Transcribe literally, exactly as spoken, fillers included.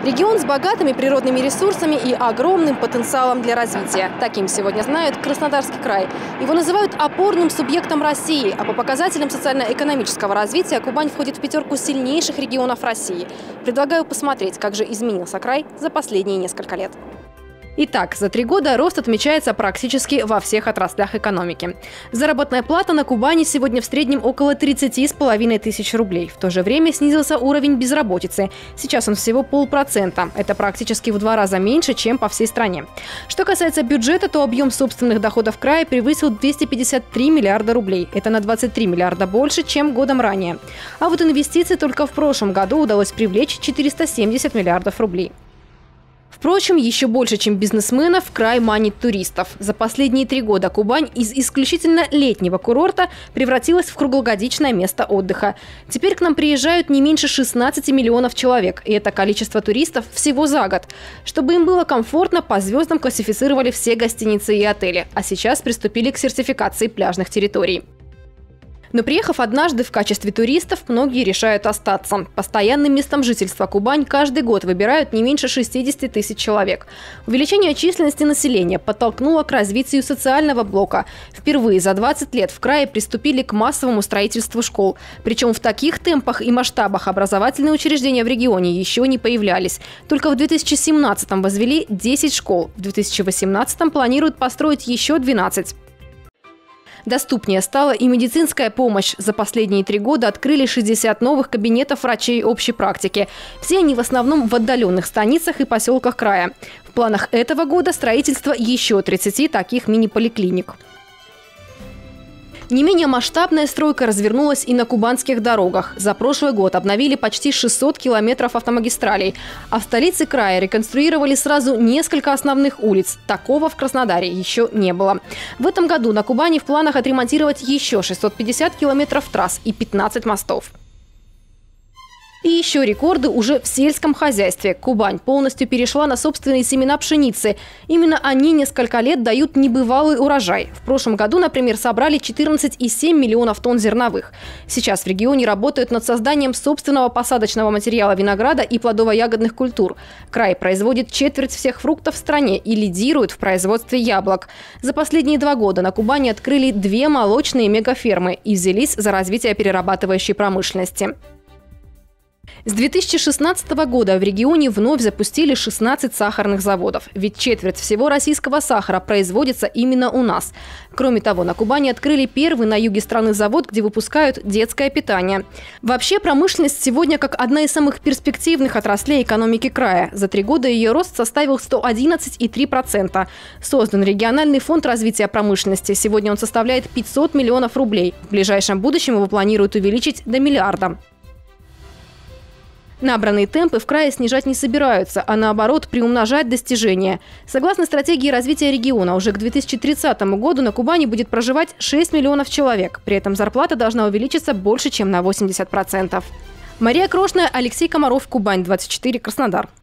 Регион с богатыми природными ресурсами и огромным потенциалом для развития. Таким сегодня знают Краснодарский край. Его называют опорным субъектом России, а по показателям социально-экономического развития Кубань входит в пятерку сильнейших регионов России. Предлагаю посмотреть, как же изменился край за последние несколько лет. Итак, за три года рост отмечается практически во всех отраслях экономики. Заработная плата на Кубани сегодня в среднем около тридцати с половиной тысяч рублей. В то же время снизился уровень безработицы. Сейчас он всего полпроцента. Это практически в два раза меньше, чем по всей стране. Что касается бюджета, то объем собственных доходов края превысил двести пятьдесят три миллиарда рублей. Это на двадцать три миллиарда больше, чем годом ранее. А вот инвестиций только в прошлом году удалось привлечь четыреста семьдесят миллиардов рублей. Впрочем, еще больше, чем бизнесменов, край манит туристов. За последние три года Кубань из исключительно летнего курорта превратилась в круглогодичное место отдыха. Теперь к нам приезжают не меньше шестнадцати миллионов человек, и это количество туристов всего за год. Чтобы им было комфортно, по звездам классифицировали все гостиницы и отели, а сейчас приступили к сертификации пляжных территорий. Но приехав однажды в качестве туристов, многие решают остаться. Постоянным местом жительства Кубань каждый год выбирают не меньше шестидесяти тысяч человек. Увеличение численности населения подтолкнуло к развитию социального блока. Впервые за двадцать лет в крае приступили к массовому строительству школ. Причем в таких темпах и масштабах образовательные учреждения в регионе еще не появлялись. Только в две тысячи семнадцатом возвели десять школ, в две тысячи восемнадцатом планируют построить еще двенадцать. Доступнее стала и медицинская помощь. За последние три года открыли шестьдесят новых кабинетов врачей общей практики. Все они в основном в отдаленных станицах и поселках края. В планах этого года строительство еще тридцати таких мини-поликлиник. Не менее масштабная стройка развернулась и на кубанских дорогах. За прошлый год обновили почти шестьсот километров автомагистралей. А в столице края реконструировали сразу несколько основных улиц. Такого в Краснодаре еще не было. В этом году на Кубани в планах отремонтировать еще шестьсот пятьдесят километров трасс и пятнадцать мостов. И еще рекорды уже в сельском хозяйстве. Кубань полностью перешла на собственные семена пшеницы. Именно они несколько лет дают небывалый урожай. В прошлом году, например, собрали четырнадцать и семь десятых миллионов тонн зерновых. Сейчас в регионе работают над созданием собственного посадочного материала винограда и плодово-ягодных культур. Край производит четверть всех фруктов в стране и лидирует в производстве яблок. За последние два года на Кубани открыли две молочные мегафермы и взялись за развитие перерабатывающей промышленности. С две тысячи шестнадцатого года в регионе вновь запустили шестнадцать сахарных заводов. Ведь четверть всего российского сахара производится именно у нас. Кроме того, на Кубани открыли первый на юге страны завод, где выпускают детское питание. Вообще, промышленность сегодня как одна из самых перспективных отраслей экономики края. За три года ее рост составил сто одиннадцать и три десятых процента. Создан региональный фонд развития промышленности. Сегодня он составляет пятьсот миллионов рублей. В ближайшем будущем его планируют увеличить до миллиарда. Набранные темпы в крае снижать не собираются, а наоборот приумножать достижения. Согласно стратегии развития региона, уже к две тысячи тридцатому году на Кубани будет проживать шесть миллионов человек. При этом зарплата должна увеличиться больше, чем на восемьдесят процентов. Мария Крошная, Алексей Комаров, Кубань, двадцать четыре, Краснодар.